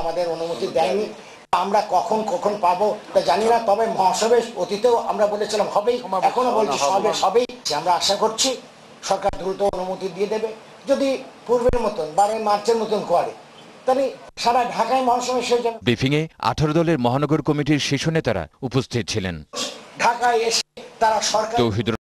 আমাদের অনুমতি দেয়নি। আমরা কখন কখন পাবো তা জানি না, তবে মহাসবের অতীতেও আমরা বলেছিলাম হবেই, এখনো বলছি সবেই। আমরা আশা করছি সরকার দ্রুত অনুমতি দিয়ে দেবে। যদি পূর্বের মতন 12 মার্চের মতন করে, তাহলে সারা ঢাকায় মহাসমাবেশ হয়ে যাবে। ব্রিফিংয়ে 18 দলের মহানগর কমিটির শীর্ষ নেতারা উপস্থিত ছিলেন। ঢাকায় এসে তারা সরকার